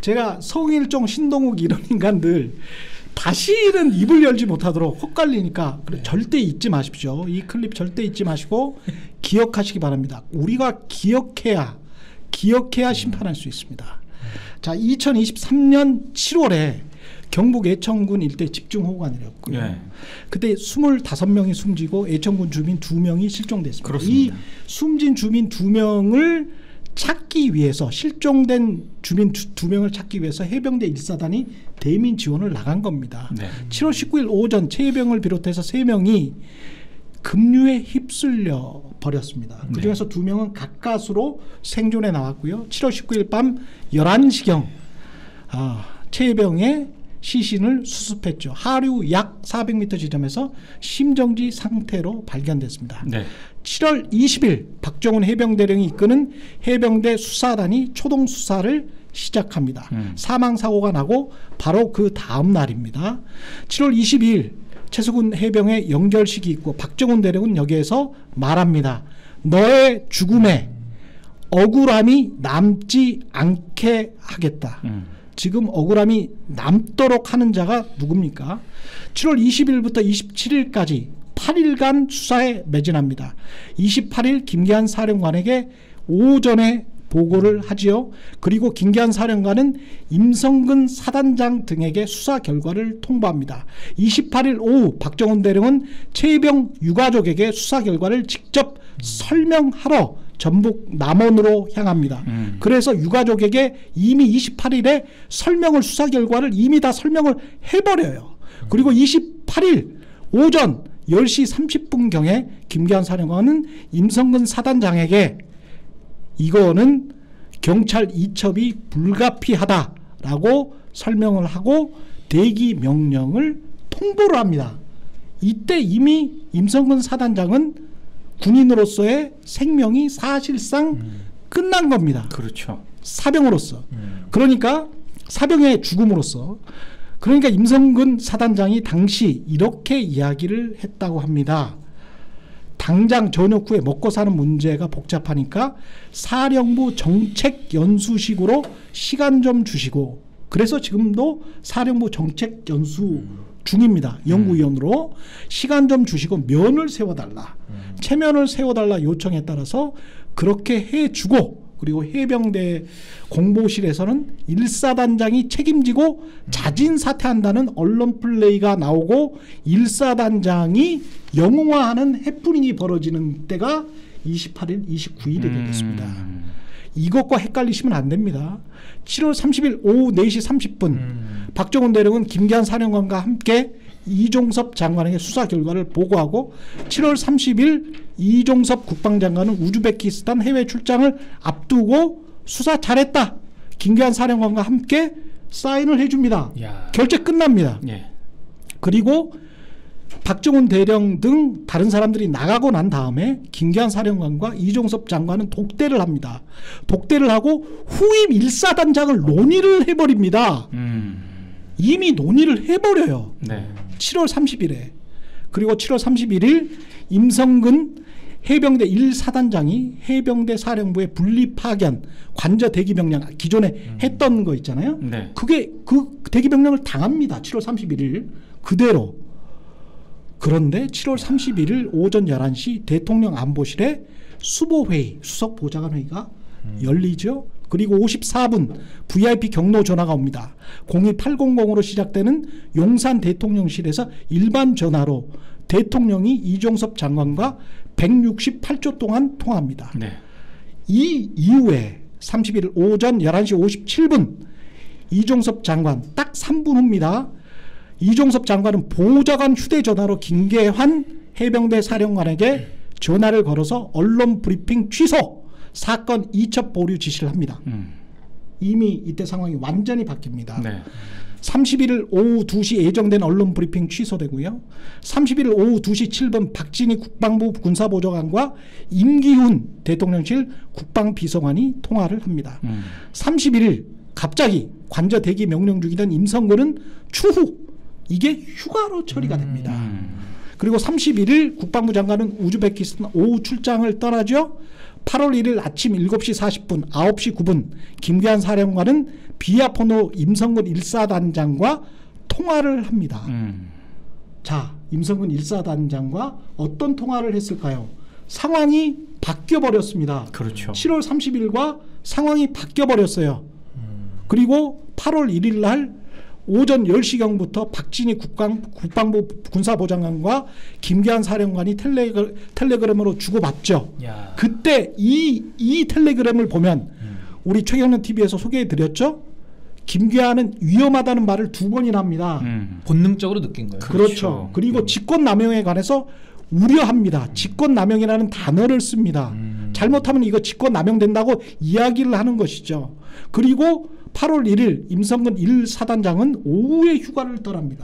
제가 성일종, 신동욱 이런 인간들 다시는 입을 열지 못하도록 헛갈리니까 절대 잊지 마십시오. 이 클립 절대 잊지 마시고 기억하시기 바랍니다. 우리가 기억해야 심판할 수 있습니다. 자, 2023년 7월에 경북 애천군 일대 집중호우가 내렸고요. 네. 그때 25명이 숨지고 애천군 주민 2명이 실종됐습니다. 그렇습니다. 이 숨진 주민 2명을 찾기 위해서, 실종된 주민 2명을 찾기 위해서 해병대 1사단이 대민 지원을 나간 겁니다. 네. 7월 19일 오전 최혜병을 비롯해서 3명이 급류에 휩쓸려 버렸습니다. 네. 그중에서 2명은 가까스로 생존해 나왔고요. 7월 19일 밤 11시경 최혜병의 시신을 수습했죠. 하류 약 400m 지점에서 심정지 상태로 발견됐습니다. 네. 7월 20일 박정훈 해병대령이 이끄는 해병대 수사단이 초동 수사를 시작합니다. 사망사고가 나고 바로 그 다음 날입니다. 7월 22일 최수근 해병의 영절식이 있고 박정훈 대령은 여기에서 말합니다. 너의 죽음에 억울함이 남지 않게 하겠다. 지금 억울함이 남도록 하는 자가 누굽니까? 7월 20일부터 27일까지 8일간 수사에 매진합니다. 28일 김기한 사령관에게 오전에 보고를 하지요. 그리고 김기한 사령관은 임성근 사단장 등에게 수사 결과를 통보합니다. 28일 오후 박정훈 대령은 최혜병 유가족에게 수사 결과를 직접 설명하러 전북 남원으로 향합니다. 그래서 유가족에게 이미 28일에 수사 결과를 이미 다 설명을 해버려요. 그리고 28일 오전 10시 30분경에 김기한 사령관은 임성근 사단장에게 이거는 경찰 이첩이 불가피하다라고 설명을 하고 대기 명령을 통보를 합니다. 이때 이미 임성근 사단장은 군인으로서의 생명이 사실상 끝난 겁니다. 그렇죠. 사병으로서. 그러니까 사병의 죽음으로써. 그러니까 임성근 사단장이 당시 이렇게 이야기를 했다고 합니다. 당장 전역 후에 먹고 사는 문제가 복잡하니까 사령부 정책연수식으로 시간 좀 주시고, 그래서 지금도 사령부 정책연수 중입니다. 연구위원으로 시간 좀 주시고 면을 세워달라, 체면을 세워달라 요청에 따라서 그렇게 해주고, 그리고 해병대 공보실에서는 1사단장이 책임지고 자진 사퇴한다는 언론 플레이가 나오고 1사단장이 영웅화하는 해프닝이 벌어지는 때가 28일, 29일이 되겠습니다. 이것과 헷갈리시면 안 됩니다. 7월 30일 오후 4시 30분 박정훈 대령은 김기한 사령관과 함께 이종섭 장관에게 수사 결과를 보고하고 7월 30일 이종섭 국방장관은 우즈베키스탄 해외 출장을 앞두고 수사 잘했다, 김기한 사령관과 함께 사인을 해줍니다. 야. 결제 끝납니다. 예. 그리고 박정훈 대령 등 다른 사람들이 나가고 난 다음에 김기한 사령관과 이종섭 장관은 독대를 합니다. 독대를 하고 후임 1사단장을 논의를 해버립니다. 이미 논의를 해버려요. 네. 7월 30일에. 그리고 7월 31일 임성근 해병대 1사단장이 해병대 사령부의 분리 파견, 관저 대기 명령, 기존에 했던 거 있잖아요. 네. 그게 그 대기 명령을 당합니다. 7월 31일 그대로. 그런데 7월 31일 오전 11시 대통령 안보실에 수보회의, 수석보좌관회의가 열리죠. 그리고 54분 VIP 경로 전화가 옵니다. 02800으로 시작되는 용산 대통령실에서 일반 전화로 대통령이 이종섭 장관과 168초 동안 통화합니다. 네. 이 이후에 31일 오전 11시 57분 이종섭 장관 딱 3분 후입니다. 이종섭 장관은 보좌관 휴대전화로 김계환 해병대 사령관에게 전화를 걸어서 언론 브리핑 취소, 사건 이첩 보류 지시를 합니다. 이미 이때 상황이 완전히 바뀝니다. 네. 31일 오후 2시 예정된 언론 브리핑 취소되고요. 31일 오후 2시 7분 박진희 국방부 군사보좌관과 임기훈 대통령실 국방비서관이 통화를 합니다. 31일 갑자기 관저 대기 명령 중이던 임성근은 추후 이게 휴가로 처리가 됩니다. 그리고 31일 국방부 장관은 우즈베키스탄 오후 출장을 떠나죠. 8월 1일 아침 7시 40분, 9시 9분 김기한 사령관은 비아폰으로 임성근 1사단장과 통화를 합니다. 자, 임성근 1사단장과 어떤 통화를 했을까요? 상황이 바뀌어버렸습니다. 그렇죠. 7월 30일과 상황이 바뀌어버렸어요. 그리고 8월 1일 날 오전 10시경부터 박진희 국방부 군사보좌관과 김기한 사령관이 텔레그램으로 주고받죠. 야. 그때 이 텔레그램을 보면 우리 최경련 TV에서 소개해드렸죠. 김기한은 위험하다는 말을 2번이나 합니다. 본능적으로 느낀 거예요. 그렇죠. 그리고 직권남용에 관해서 우려합니다. 직권남용이라는 단어를 씁니다. 잘못하면 이거 직권남용된다고 이야기를 하는 것이죠. 그리고 8월 1일 임성근 1사단장은 오후에 휴가를 떠납니다.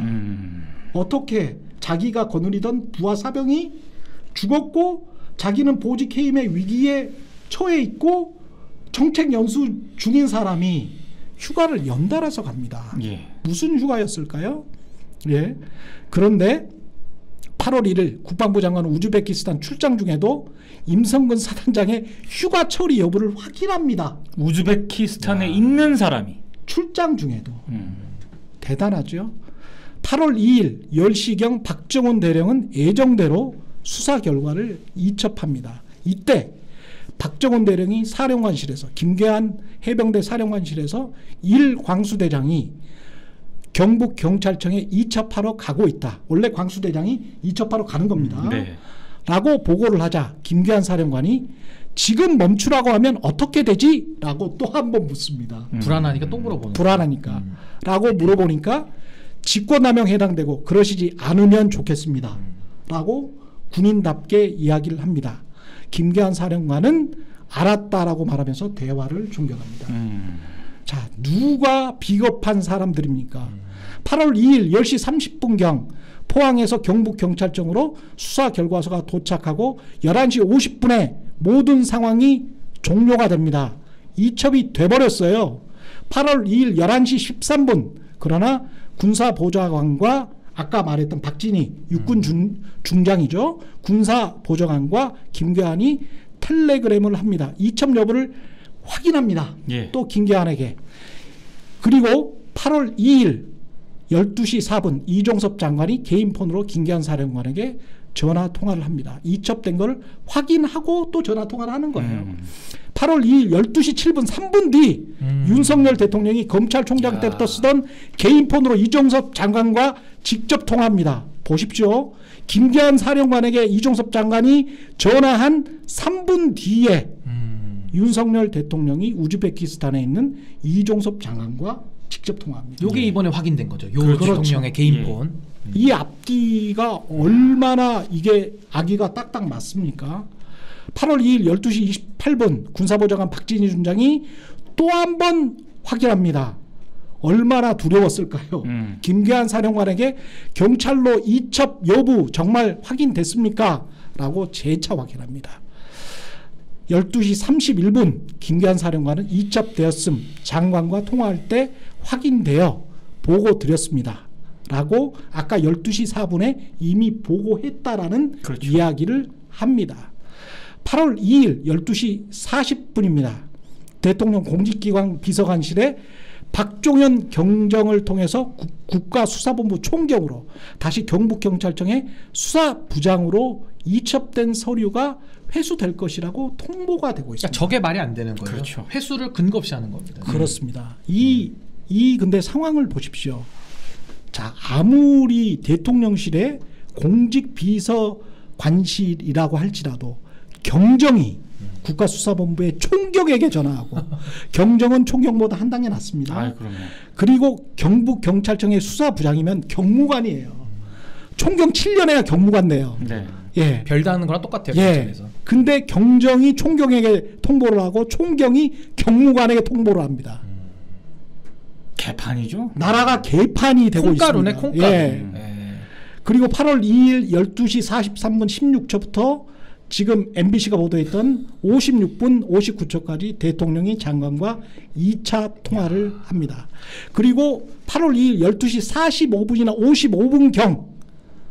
어떻게 자기가 거느리던 부하 사병이 죽었고 자기는 보직 해임의 위기에 처해 있고 정책 연수 중인 사람이 휴가를 연달아서 갑니다. 예. 무슨 휴가였을까요? 예. 그런데 8월 1일 국방부 장관은 우즈베키스탄 출장 중에도 임성근 사단장의 휴가 처리 여부를 확인합니다. 우즈베키스탄에 있는 사람이 출장 중에도. 대단하죠. 8월 2일 10시경 박정훈 대령은 예정대로 수사 결과를 이첩합니다. 이때 박정훈 대령이 사령관실에서 김계한 해병대 사령관실에서 1 광수대장이 경북경찰청에 이첩하러 가고 있다. 원래 광수대장이 이첩하러 가는 겁니다. 네. 라고 보고를 하자 김기한 사령관이 지금 멈추라고 하면 어떻게 되지? 라고 또 한 번 묻습니다. 불안하니까 또 물어보는 불안하니까. 라고 물어보니까 직권남용 해당되고 그러시지 않으면 좋겠습니다. 라고 군인답게 이야기를 합니다. 김기한 사령관은 알았다라고 말하면서 대화를 종결합니다. 자, 누가 비겁한 사람들입니까? 8월 2일 10시 30분경 포항에서 경북경찰청으로 수사 결과서가 도착하고 11시 50분에 모든 상황이 종료가 됩니다. 이첩이 돼버렸어요. 8월 2일 11시 13분 그러나 군사보좌관과 아까 말했던 박진희 육군 중장이죠. 군사보좌관과 김계한이 텔레그램을 합니다. 이첩 여부를 확인합니다. 예. 또 김계한에게. 그리고 8월 2일 12시 4분 이종섭 장관이 개인폰으로 김기한 사령관에게 전화 통화를 합니다. 이첩된 걸 확인하고 또 전화 통화를 하는 거예요. 8월 2일 12시 7분 3분 뒤 윤석열 대통령이 검찰총장 때부터 쓰던 개인폰으로 이종섭 장관과 직접 통화합니다. 보십시오. 김기한 사령관에게 이종섭 장관이 전화한 3분 뒤에 윤석열 대통령이 우즈베키스탄에 있는 이종섭 장관과 직접 통화합니다. 이게 이번에 확인된 거죠. 요 그렇죠. 대통령의 개인폰. 이 앞뒤가 얼마나 이게 아기가 딱딱 맞습니까? 8월 2일 12시 28분 군사보좌관 박진희 중장이 또 한 번 확인합니다. 얼마나 두려웠을까요? 김기한 사령관에게 경찰로 이첩 여부 정말 확인됐습니까? 라고 재차 확인합니다. 12시 31분 김기한 사령관은 이첩되었음 장관과 통화할 때 확인되어 보고 드렸습니다. 라고 아까 12시 4분에 이미 보고했다라는 그렇죠. 이야기를 합니다. 8월 2일 12시 40분입니다. 대통령 공직기관 비서관실에 박종현 경정을 통해서 국가수사본부 총경으로 다시 경북경찰청의 수사부장으로 이첩된 서류가 회수될 것이라고 통보가 되고 있습니다. 그러니까 저게 말이 안 되는 거예요. 그렇죠. 회수를 근거 없이 하는 겁니다. 그렇습니다. 이 근데 상황을 보십시오. 자, 아무리 대통령실의 공직비서관실이라고 할지라도 경정이 국가수사본부의 총경에게 전화하고 경정은 총경보다 한 단계 낮습니다. 아, 그럼요. 그리고 경북경찰청의 수사부장이면 경무관이에요. 총경 7년에야 경무관 돼요. 네. 예. 별다는 거랑 똑같아요. 예. 경찰에서. 근데 경정이 총경에게 통보를 하고 총경이 경무관에게 통보를 합니다. 개판이죠. 나라가 개판이 되고 콩가루네, 있습니다. 콩가루. 예. 예. 그리고 8월 2일 12시 43분 16초부터 지금 MBC가 보도했던 56분 59초까지 대통령이 장관과 2차 통화를 합니다. 그리고 8월 2일 12시 45분이나 55분경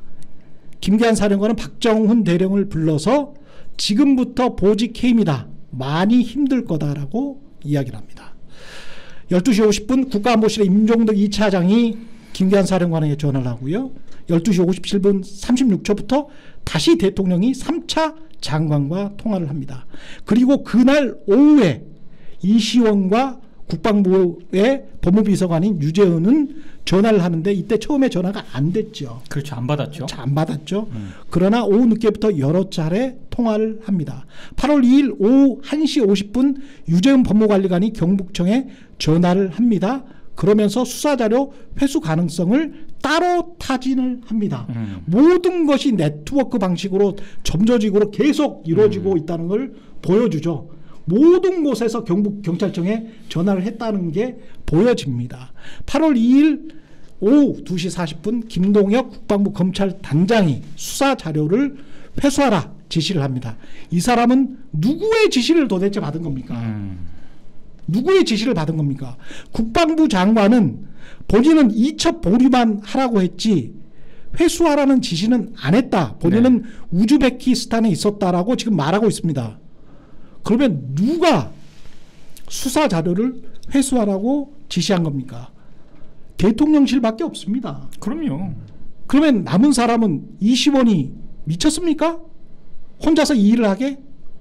김기한 사령관은 박정훈 대령을 불러서 지금부터 보직 해임이다 많이 힘들 거다라고 이야기를 합니다. 12시 50분 국가안보실의 임종덕 2차장이 김기한 사령관에게 전화를 하고요. 12시 57분 36초부터 다시 대통령이 3차 장관과 통화를 합니다. 그리고 그날 오후에 이시원과 국방부의 법무비서관인 유재은은 전화를 하는데 이때 처음에 전화가 안 됐죠. 그렇죠. 안 받았죠. 안 받았죠. 그러나 오후 늦게부터 여러 차례 통화를 합니다. 8월 2일 오후 1시 50분 유재은 법무관리관이 경북청에 전화를 합니다. 그러면서 수사자료 회수 가능성을 따로 타진을 합니다. 모든 것이 네트워크 방식으로 점조직으로 계속 이루어지고 있다는 걸 보여주죠. 모든 곳에서 경북경찰청에 전화를 했다는 게 보여집니다. 8월 2일 오후 2시 40분 김동혁 국방부 검찰단장이 수사 자료를 회수하라 지시를 합니다. 이 사람은 누구의 지시를 도대체 받은 겁니까? 누구의 지시를 받은 겁니까? 국방부 장관은 본인은 이첩 보류만 하라고 했지 회수하라는 지시는 안 했다. 본인은 우즈베키스탄에 있었다라고 지금 말하고 있습니다. 그러면 누가 수사 자료를 회수하라고 지시한 겁니까? 대통령실밖에 없습니다. 그럼요. 그러면 남은 사람은 이시원이 미쳤습니까? 혼자서 이 일을 하게?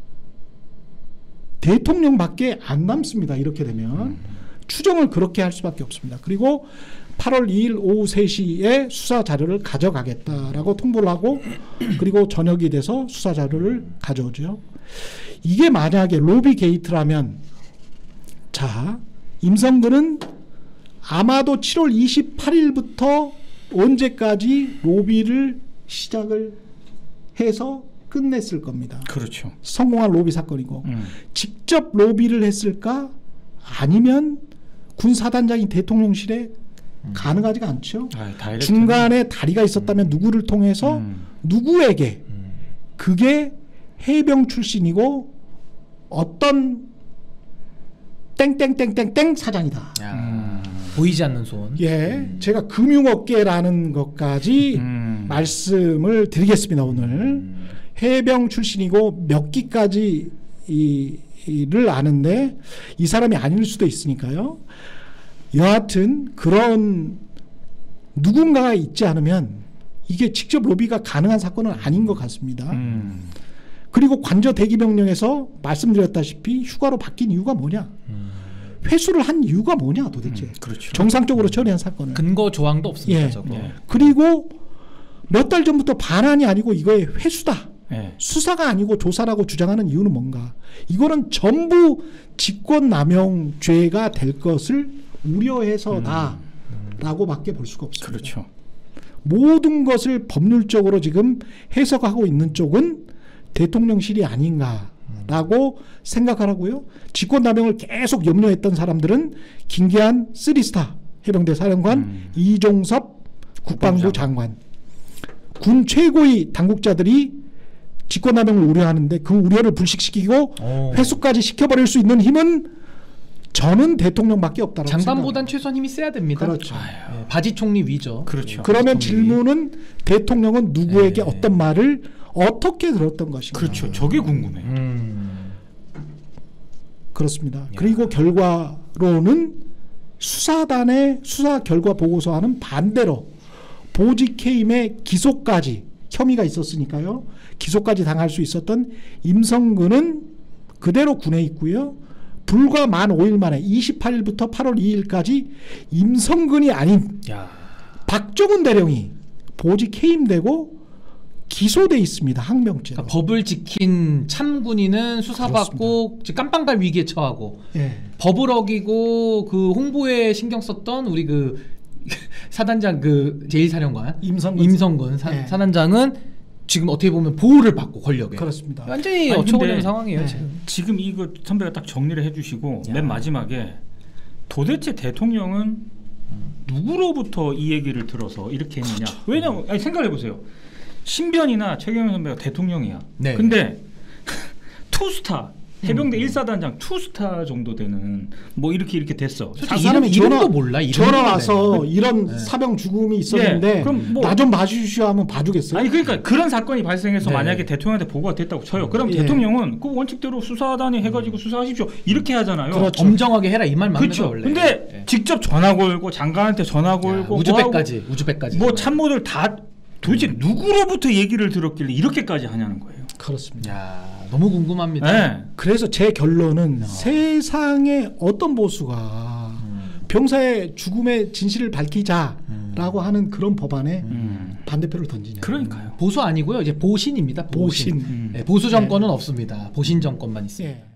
대통령밖에 안 남습니다. 이렇게 되면 추정을 그렇게 할 수밖에 없습니다. 그리고 8월 2일 오후 3시에 수사 자료를 가져가겠다라고 통보를 하고 그리고 저녁이 돼서 수사 자료를 가져오죠. 이게 만약에 로비 게이트라면 자 임성근은 아마도 7월 28일부터 언제까지 로비를 시작을 해서 끝냈을 겁니다. 그렇죠. 성공한 로비 사건이고 직접 로비를 했을까? 아니면 군 사단장이 대통령실에 가능하지가 않죠. 중간에 다리가 있었다면 누구를 통해서 누구에게 그게 해병 출신이고 어떤 땡땡땡땡땡 사장이다. 보이지 않는 손. 예, 제가 금융업계라는 것까지 말씀을 드리겠습니다. 오늘 해병 출신이고 몇 기까지 를 아는데 이 사람이 아닐 수도 있으니까요. 여하튼 그런 누군가가 있지 않으면 이게 직접 로비가 가능한 사건은 아닌 것 같습니다. 그리고 관저 대기명령에서 말씀드렸다시피 휴가로 바뀐 이유가 뭐냐? 회수를 한 이유가 뭐냐 도대체? 그렇죠. 정상적으로 처리한 사건을. 근거 조항도 없습니다. 예. 저거. 그리고 몇 달 전부터 반환이 아니고 이거의 회수다. 네. 수사가 아니고 조사라고 주장하는 이유는 뭔가? 이거는 전부 직권남용죄가 될 것을 우려해서다라고밖에 볼 수가 없습니다. 그렇죠. 모든 것을 법률적으로 지금 해석하고 있는 쪽은 대통령실이 아닌가라고 생각하라고요. 직권남용을 계속 염려했던 사람들은 김기한 3스타 해병대 사령관, 이종섭 국방부 장관, 군 최고의 당국자들이 직권남용을 우려하는데 그 우려를 불식시키고 회수까지 시켜버릴 수 있는 힘은 저는 대통령밖에 없다라고 장관보단 최소한 힘이 세야 됩니다. 그렇죠. 예, 바지 총리 위죠. 그렇죠. 그러면 질문은 대통령은 누구에게 어떤 말을 어떻게 들었던 것인가. 그렇죠. 저게 궁금해요. 그렇습니다. 그리고 결과로는 수사단의 수사 결과 보고서와는 반대로 보직 해임의 기소까지 혐의가 있었으니까요. 기소까지 당할 수 있었던 임성근은 그대로 군에 있고요. 불과 만 5일 만에 28일부터 8월 2일까지 임성근이 아닌 박정훈 대령이 보직 해임되고 기소돼 있습니다. 항명죄로. 그러니까 법을 지킨 참군인은 수사받고 깜빵갈 위기에 처하고 법을 어기고 그 홍보에 신경 썼던 우리 그 사단장 그 제1사령관 임성근 사단장은 지금 어떻게 보면 보호를 받고 권력에 그렇습니다. 완전히 어처구니없는 상황이에요. 지금 이거 선배가 딱 정리를 해주시고 맨 마지막에 도대체 대통령은 누구로부터 이 얘기를 들어서 이렇게 했느냐? 그렇죠. 왜냐면 아니, 생각해보세요. 신변이나 최경영 선배가 대통령이야. 근데 투스타 해병대 1사단장 2스타 정도 되는 뭐 이렇게 됐어. 솔직히 이름도 몰라. 전화 와서 이런 사병 죽음이 있었는데 그럼 뭐, 나 좀 봐주시오 하면 봐주겠어요? 아니 그러니까 그런 사건이 발생해서 만약에 대통령한테 보고가 됐다고 쳐요. 그럼 대통령은 그 원칙대로 수사단이 해가지고 수사하십시오 이렇게 하잖아요. 그렇죠. 엄정하게 해라 이 말 맞는 그렇죠. 거 원래. 근데 직접 전화 걸고 장관한테 전화 걸고 우즈벡까지 뭐 참모들 다 도대체 누구로부터 얘기를 들었길래 이렇게까지 하냐는 거예요. 그렇습니다. 야, 너무 궁금합니다. 네. 그래서 제 결론은 세상에 어떤 보수가 병사의 죽음의 진실을 밝히자라고 하는 그런 법안에 반대표를 던지냐. 그러니까요. 보수 아니고요. 이제 보신입니다. 보신. 보신. 네, 보수 정권은 없습니다. 보신 정권만 있습니다. 예.